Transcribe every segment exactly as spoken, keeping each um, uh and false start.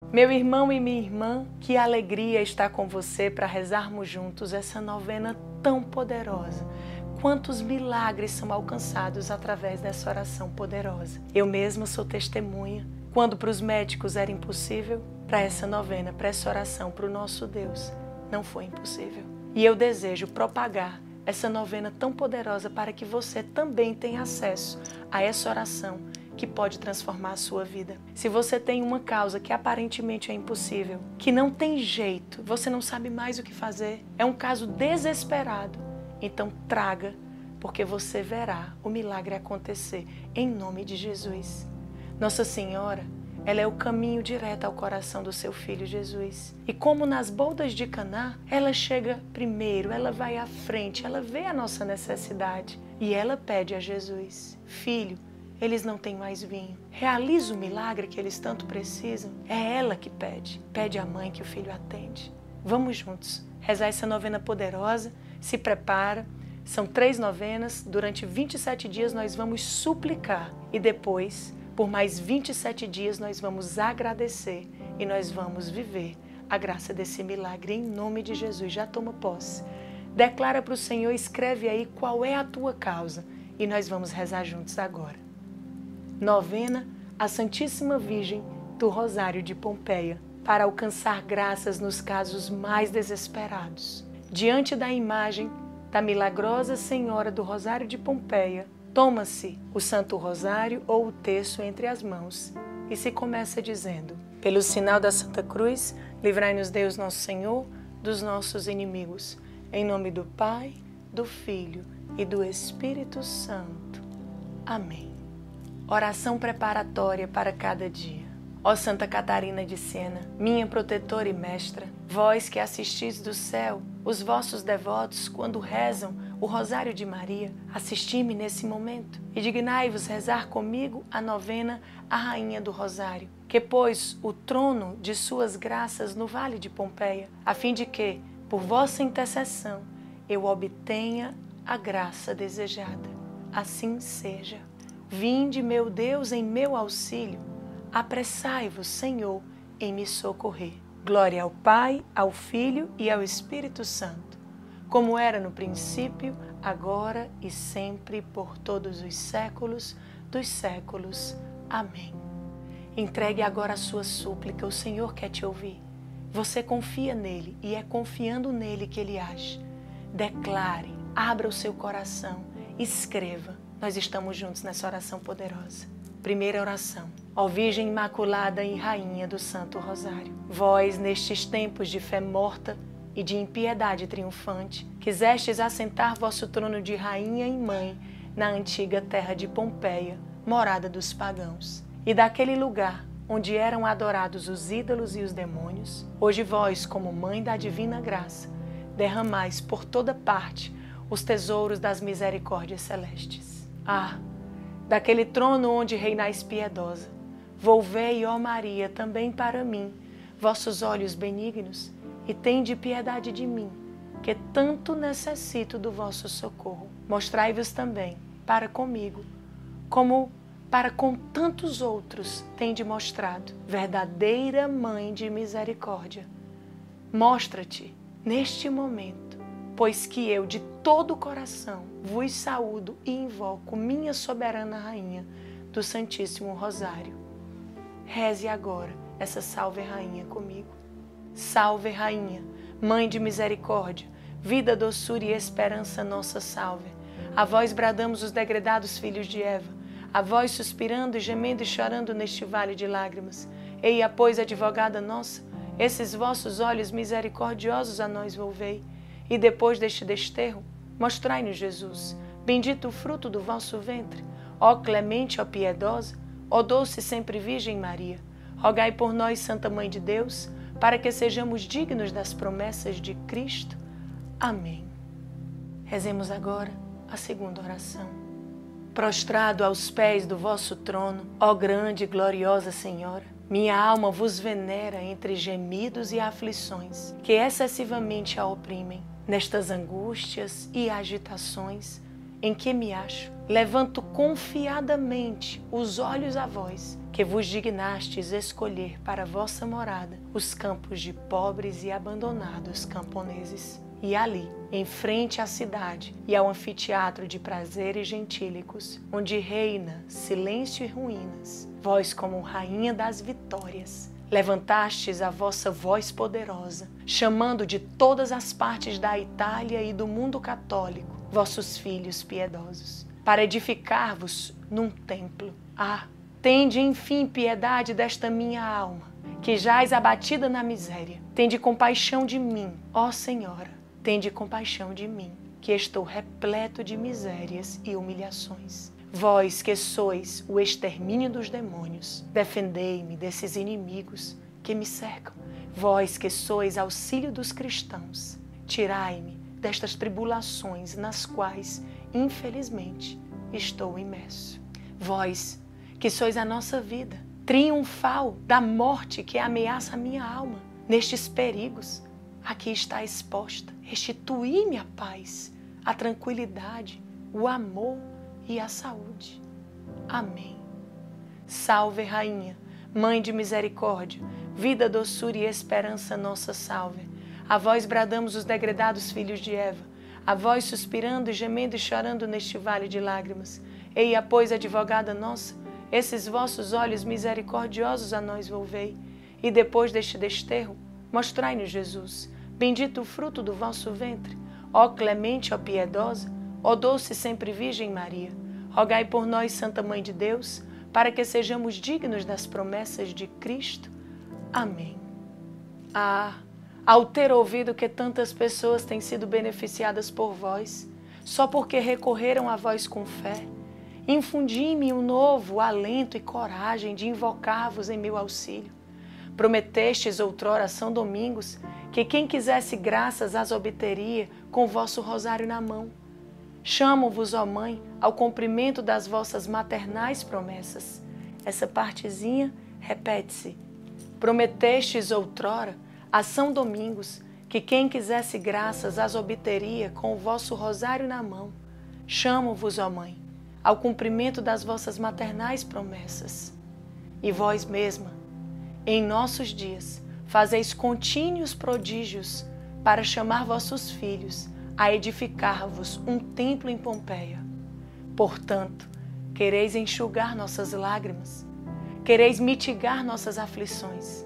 Meu irmão e minha irmã, que alegria estar com você para rezarmos juntos essa novena tão poderosa. Quantos milagres são alcançados através dessa oração poderosa. Eu mesma sou testemunha. Quando para os médicos era impossível, para essa novena, para essa oração, para o nosso Deus, não foi impossível. E eu desejo propagar essa novena tão poderosa para que você também tenha acesso a essa oração que pode transformar a sua vida. Se você tem uma causa que aparentemente é impossível, que não tem jeito, você não sabe mais o que fazer, é um caso desesperado, então traga, porque você verá o milagre acontecer em nome de Jesus. Nossa Senhora, ela é o caminho direto ao coração do seu filho Jesus. E como nas bodas de Caná, ela chega primeiro, ela vai à frente, ela vê a nossa necessidade e ela pede a Jesus: Filho, eles não têm mais vinho. Realiza o milagre que eles tanto precisam. É ela que pede. Pede à mãe que o filho atende. Vamos juntos rezar essa novena poderosa. Se prepara. São três novenas. Durante vinte e sete dias nós vamos suplicar. E depois, por mais vinte e sete dias, nós vamos agradecer. E nós vamos viver a graça desse milagre em nome de Jesus. Já toma posse. Declara para o Senhor, escreve aí qual é a tua causa. E nós vamos rezar juntos agora. Novena à Santíssima Virgem do Rosário de Pompeia, para alcançar graças nos casos mais desesperados. Diante da imagem da milagrosa Senhora do Rosário de Pompeia, toma-se o Santo Rosário ou o terço entre as mãos e se começa dizendo: pelo sinal da Santa Cruz, livrai-nos Deus nosso Senhor dos nossos inimigos. Em nome do Pai, do Filho e do Espírito Santo. Amém. Oração preparatória para cada dia. Ó Santa Catarina de Siena, minha protetora e mestra, vós que assistis do céu os vossos devotos quando rezam o Rosário de Maria, assisti-me nesse momento e dignai-vos rezar comigo a novena à Rainha do Rosário, que pôs o trono de suas graças no Vale de Pompeia, a fim de que, por vossa intercessão, eu obtenha a graça desejada. Assim seja. Vinde, meu Deus, em meu auxílio, apressai-vos, Senhor, em me socorrer. Glória ao Pai, ao Filho e ao Espírito Santo, como era no princípio, agora e sempre, por todos os séculos dos séculos. Amém. Entregue agora a sua súplica, o Senhor quer te ouvir. Você confia nele e é confiando nele que ele age. Declare, abra o seu coração, escreva. Nós estamos juntos nessa oração poderosa. Primeira oração. Ó Virgem Imaculada e Rainha do Santo Rosário, vós, nestes tempos de fé morta e de impiedade triunfante, quisestes assentar vosso trono de Rainha e Mãe na antiga terra de Pompeia, morada dos pagãos. E daquele lugar onde eram adorados os ídolos e os demônios, hoje vós, como Mãe da Divina Graça, derramais por toda parte os tesouros das misericórdias celestes. Ah, daquele trono onde reinais piedosa, volvei, ó Maria, também para mim, vossos olhos benignos, e tende piedade de mim, que tanto necessito do vosso socorro. Mostrai-vos também, para comigo, como para com tantos outros tende mostrado, verdadeira Mãe de misericórdia. Mostra-te neste momento, pois que eu de todo o coração vos saúdo e invoco minha soberana Rainha do Santíssimo Rosário. Reze agora essa Salve Rainha comigo. Salve Rainha, Mãe de misericórdia, vida, doçura e esperança nossa salve. A vós bradamos os degredados filhos de Eva, a vós suspirando e gemendo e chorando neste vale de lágrimas. Eia, pois, advogada nossa, esses vossos olhos misericordiosos a nós volvei. E depois deste desterro, mostrai-nos Jesus, bendito o fruto do vosso ventre. Ó clemente, ó piedosa, ó doce sempre Virgem Maria, rogai por nós, Santa Mãe de Deus, para que sejamos dignos das promessas de Cristo. Amém. Rezemos agora a segunda oração. Prostrado aos pés do vosso trono, ó grande e gloriosa Senhora, minha alma vos venera entre gemidos e aflições, que excessivamente a oprimem. Nestas angústias e agitações, em que me acho, levanto confiadamente os olhos a vós, que vos dignastes escolher para vossa morada os campos de pobres e abandonados camponeses. E ali, em frente à cidade e ao anfiteatro de prazeres gentílicos, onde reina silêncio e ruínas, vós como rainha das vitórias, levantastes a vossa voz poderosa, chamando de todas as partes da Itália e do mundo católico, vossos filhos piedosos, para edificar-vos num templo. Ah, tende enfim piedade desta minha alma, que jaz abatida na miséria. Tende compaixão de mim, ó Senhora, tende compaixão de mim, que estou repleto de misérias e humilhações. Vós que sois o extermínio dos demônios, defendei-me desses inimigos que me cercam. Vós que sois auxílio dos cristãos, tirai-me destas tribulações nas quais, infelizmente, estou imerso. Vós que sois a nossa vida, triunfal da morte que ameaça a minha alma, nestes perigos, aqui está exposta. Restituí-me a paz, a tranquilidade, o amor e a saúde. Amém. Salve, Rainha, Mãe de misericórdia, vida, doçura e esperança, nossa salve. A vós bradamos os degredados filhos de Eva, a vós suspirando, gemendo e chorando neste vale de lágrimas. Eia, pois, advogada nossa, esses vossos olhos misericordiosos a nós volvei, e depois deste desterro, mostrai-nos Jesus, bendito o fruto do vosso ventre. Ó clemente, ó piedosa, ó doce sempre Virgem Maria, rogai por nós, Santa Mãe de Deus, para que sejamos dignos das promessas de Cristo. Amém. Ah, ao ter ouvido que tantas pessoas têm sido beneficiadas por vós, só porque recorreram a vós com fé, infundi-me um novo alento e coragem de invocar-vos em meu auxílio. Prometestes outrora, São Domingos, que quem quisesse graças as obteria com vosso rosário na mão. Chamo-vos, ó Mãe, ao cumprimento das vossas maternais promessas. Essa partezinha repete-se. Prometestes outrora a São Domingos que quem quisesse graças as obteria com o vosso rosário na mão. Chamo-vos, ó Mãe, ao cumprimento das vossas maternais promessas. E vós mesma, em nossos dias, fazeis contínuos prodígios para chamar vossos filhos a edificar-vos um templo em Pompeia. Portanto, quereis enxugar nossas lágrimas, quereis mitigar nossas aflições.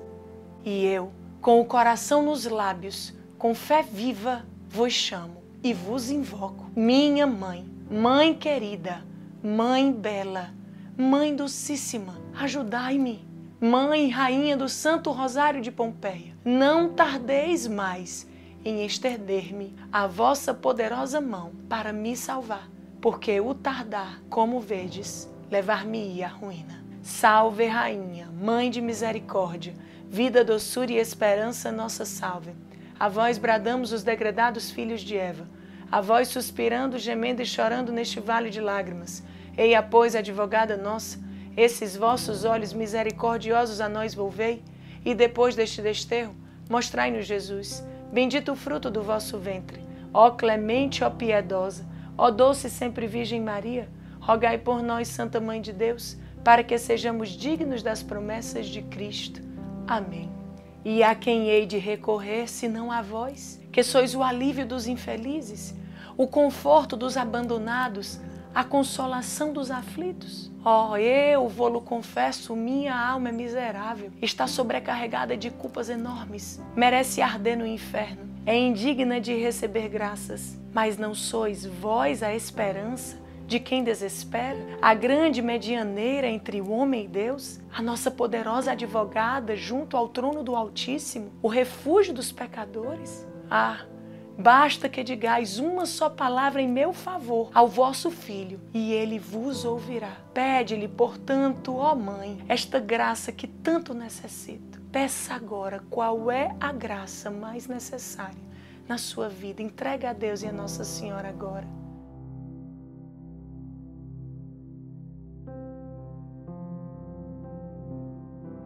E eu, com o coração nos lábios, com fé viva, vos chamo e vos invoco. Minha Mãe, Mãe querida, Mãe bela, Mãe docíssima, ajudai-me. Mãe, Rainha do Santo Rosário de Pompeia, não tardeis mais em estender-me a vossa poderosa mão para me salvar, porque o tardar, como vedes, levar-me-ia à ruína. Salve, Rainha, Mãe de misericórdia, vida, doçura e esperança, nossa salve. A vós bradamos os degredados filhos de Eva, a vós suspirando, gemendo e chorando neste vale de lágrimas. Eia, pois, advogada nossa, esses vossos olhos misericordiosos a nós volvei, e depois deste desterro, mostrai-nos Jesus, bendito o fruto do vosso ventre. Ó clemente, ó piedosa, ó doce sempre Virgem Maria, rogai por nós, Santa Mãe de Deus, para que sejamos dignos das promessas de Cristo. Amém. E a quem hei de recorrer, senão a vós, que sois o alívio dos infelizes, o conforto dos abandonados, a consolação dos aflitos? Ó, oh, eu vou-lo confesso, minha alma é miserável, está sobrecarregada de culpas enormes, merece arder no inferno, é indigna de receber graças. Mas não sois vós a esperança de quem desespera, a grande medianeira entre o homem e Deus, a nossa poderosa advogada junto ao trono do Altíssimo, o refúgio dos pecadores? Ah, basta que digais uma só palavra em meu favor ao vosso Filho, e ele vos ouvirá. Pede-lhe, portanto, ó Mãe, esta graça que tanto necessito. Peça agora qual é a graça mais necessária na sua vida. Entregue a Deus e a Nossa Senhora agora.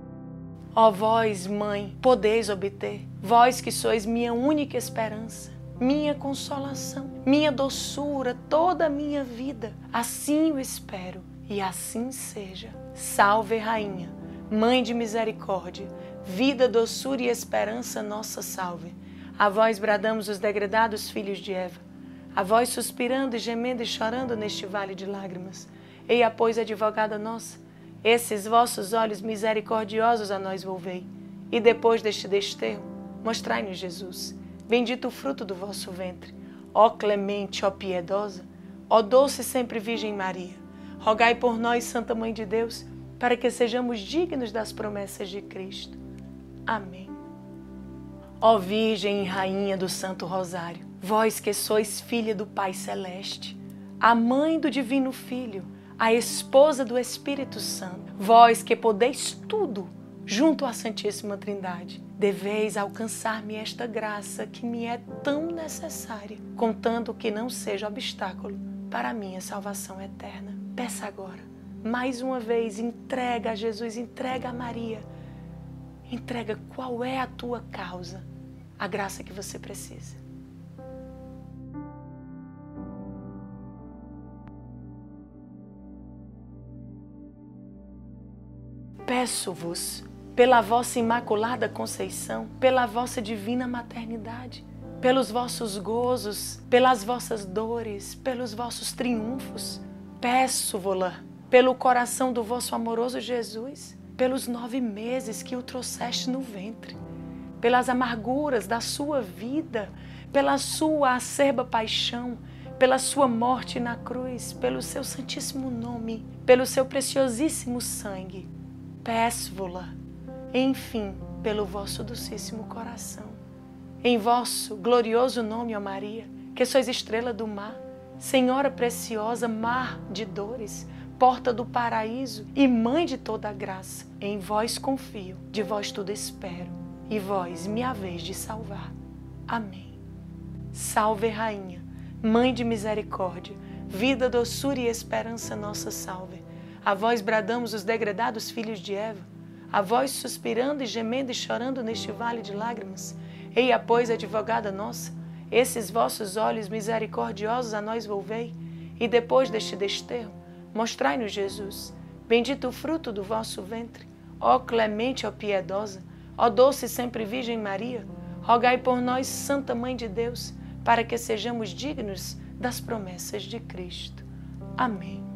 Ó vós, Mãe, podeis obter, vós que sois minha única esperança, minha consolação, minha doçura, toda a minha vida. Assim o espero e assim seja. Salve, Rainha, Mãe de misericórdia, vida, doçura e esperança, nossa salve. A vós bradamos os degredados filhos de Eva, a vós suspirando e gemendo e chorando neste vale de lágrimas. Eia, pois, advogada nossa, esses vossos olhos misericordiosos a nós volvei, e depois deste desterro, mostrai-nos Jesus, bendito o fruto do vosso ventre. Ó clemente, ó piedosa, ó doce sempre Virgem Maria, rogai por nós, Santa Mãe de Deus, para que sejamos dignos das promessas de Cristo. Amém. Ó Virgem e Rainha do Santo Rosário, vós que sois filha do Pai Celeste, a mãe do Divino Filho, a esposa do Espírito Santo, vós que podeis tudo junto à Santíssima Trindade, deveis alcançar-me esta graça que me é tão necessária, contanto que não seja obstáculo para a minha salvação eterna. Peça agora, mais uma vez, entrega a Jesus, entrega a Maria, entrega qual é a tua causa, a graça que você precisa. Peço-vos, pela vossa imaculada conceição, pela vossa divina maternidade, pelos vossos gozos, pelas vossas dores, pelos vossos triunfos, peço-vos-la pelo coração do vosso amoroso Jesus, pelos nove meses que o trouxeste no ventre, pelas amarguras da sua vida, pela sua acerba paixão, pela sua morte na cruz, pelo seu santíssimo nome, pelo seu preciosíssimo sangue. Peço-vos-la, enfim, pelo vosso docíssimo coração. Em vosso glorioso nome, ó Maria, que sois estrela do mar, Senhora preciosa, mar de dores, porta do paraíso e mãe de toda a graça, em vós confio, de vós tudo espero, e vós me haveis de salvar. Amém. Salve, Rainha, Mãe de misericórdia, vida, doçura e esperança, nossa salve. A vós bradamos os degredados filhos de Eva, a vós suspirando e gemendo e chorando neste vale de lágrimas. Eia, pois, advogada nossa, esses vossos olhos misericordiosos a nós volvei, e depois deste desterro, mostrai-nos Jesus, bendito o fruto do vosso ventre. Ó clemente, ó piedosa, ó doce sempre Virgem Maria, rogai por nós, Santa Mãe de Deus, para que sejamos dignos das promessas de Cristo. Amém.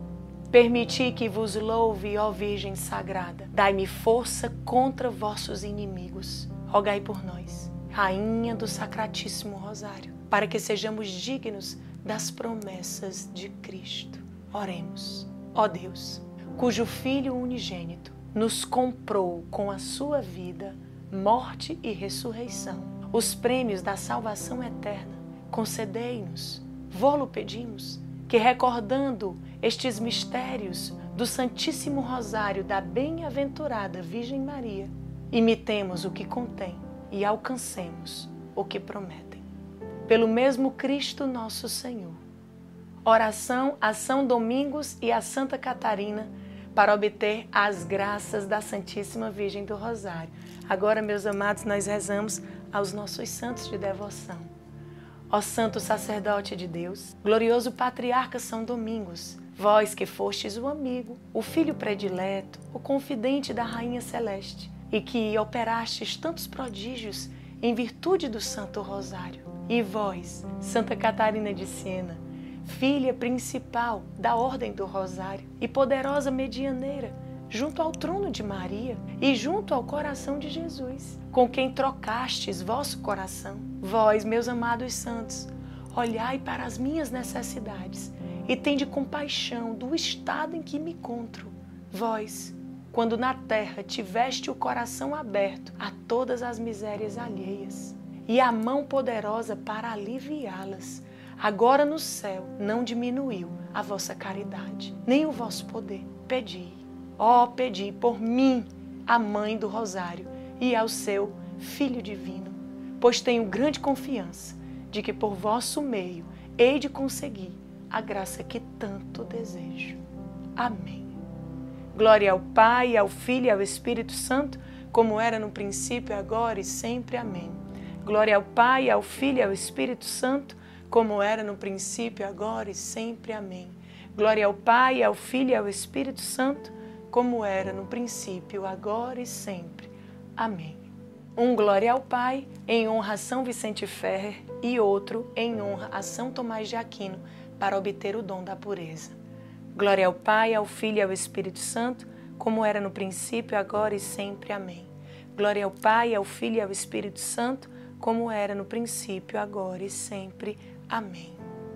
Permiti que vos louve, ó Virgem Sagrada. Dai-me força contra vossos inimigos. Rogai por nós, Rainha do Sacratíssimo Rosário, para que sejamos dignos das promessas de Cristo. Oremos. Ó Deus, cujo Filho unigênito nos comprou com a sua vida, morte e ressurreição, os prêmios da salvação eterna, concedei-nos, vô-lo pedimos, que recordando estes mistérios do Santíssimo Rosário da bem-aventurada Virgem Maria, imitemos o que contém e alcancemos o que prometem. Pelo mesmo Cristo nosso Senhor. Oração a São Domingos e a Santa Catarina para obter as graças da Santíssima Virgem do Rosário. Agora, meus amados, nós rezamos aos nossos santos de devoção. Ó Santo Sacerdote de Deus, glorioso Patriarca São Domingos, vós que fostes o amigo, o filho predileto, o confidente da Rainha Celeste, e que operastes tantos prodígios em virtude do Santo Rosário. E vós, Santa Catarina de Siena, filha principal da Ordem do Rosário e poderosa medianeira, junto ao trono de Maria e junto ao coração de Jesus, com quem trocastes vosso coração. Vós, meus amados santos, olhai para as minhas necessidades e tende compaixão do estado em que me encontro. Vós, quando na terra tiveste o coração aberto a todas as misérias alheias e a mão poderosa para aliviá-las, agora no céu não diminuiu a vossa caridade, nem o vosso poder. Pedi, ó, pedi por mim, a Mãe do Rosário, e ao seu Filho Divino, pois tenho grande confiança de que por vosso meio hei de conseguir a graça que tanto desejo. Amém. Glória ao Pai, ao Filho e ao Espírito Santo, como era no princípio, agora e sempre. Amém. Glória ao Pai, ao Filho e ao Espírito Santo, como era no princípio, agora e sempre. Amém. Glória ao Pai, ao Filho e ao Espírito Santo, como era no princípio, agora e sempre. Amém. Um glória ao Pai, em honra a São Vicente Ferrer, e outro em honra a São Tomás de Aquino, para obter o dom da pureza. Glória ao Pai, ao Filho e ao Espírito Santo, como era no princípio, agora e sempre. Amém. Glória ao Pai, ao Filho e ao Espírito Santo, como era no princípio, agora e sempre. Amém.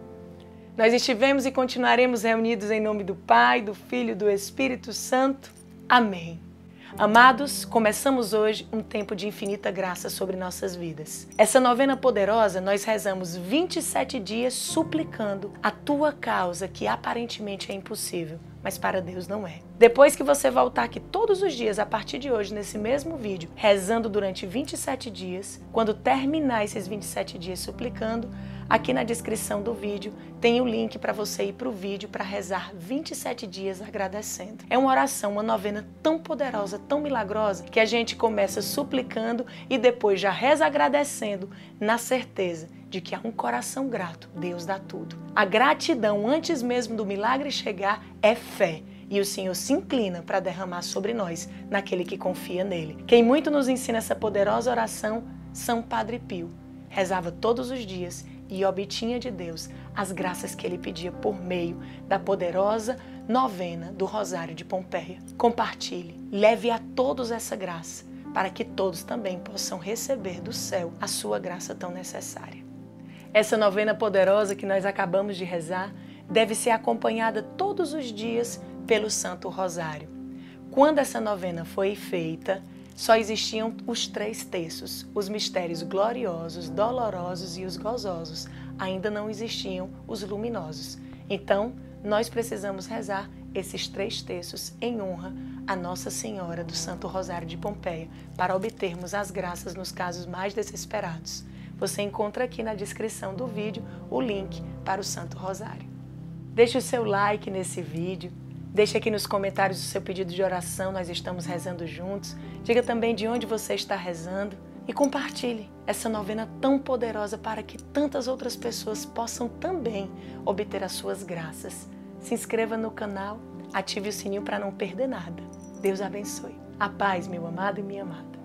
Nós estivemos e continuaremos reunidos em nome do Pai, do Filho e do Espírito Santo. Amém. Amados, começamos hoje um tempo de infinita graça sobre nossas vidas. Essa novena poderosa, nós rezamos vinte e sete dias suplicando a tua causa, que aparentemente é impossível, mas para Deus não é. Depois que você voltar aqui todos os dias, a partir de hoje, nesse mesmo vídeo, rezando durante vinte e sete dias, quando terminar esses vinte e sete dias suplicando, aqui na descrição do vídeo tem o link para você ir para o vídeo para rezar vinte e sete dias agradecendo. É uma oração, uma novena tão poderosa, tão milagrosa, que a gente começa suplicando e depois já reza agradecendo, na certeza de que há um coração grato, Deus dá tudo. A gratidão, antes mesmo do milagre chegar, é fé. E o Senhor se inclina para derramar sobre nós, naquele que confia nele. Quem muito nos ensina essa poderosa oração, São Padre Pio. Rezava todos os dias e obtinha de Deus as graças que ele pedia por meio da poderosa novena do Rosário de Pompeia. Compartilhe, leve a todos essa graça, para que todos também possam receber do céu a sua graça tão necessária. Essa novena poderosa que nós acabamos de rezar deve ser acompanhada todos os dias pelo Santo Rosário. Quando essa novena foi feita, só existiam os três terços, os mistérios gloriosos, dolorosos e os gozosos. Ainda não existiam os luminosos. Então, nós precisamos rezar esses três terços em honra a Nossa Senhora do Santo Rosário de Pompeia, para obtermos as graças nos casos mais desesperados. Você encontra aqui na descrição do vídeo o link para o Santo Rosário. Deixe o seu like nesse vídeo. Deixe aqui nos comentários o seu pedido de oração, nós estamos rezando juntos. Diga também de onde você está rezando e compartilhe essa novena tão poderosa para que tantas outras pessoas possam também obter as suas graças. Se inscreva no canal, ative o sininho para não perder nada. Deus abençoe. A paz, meu amado e minha amada.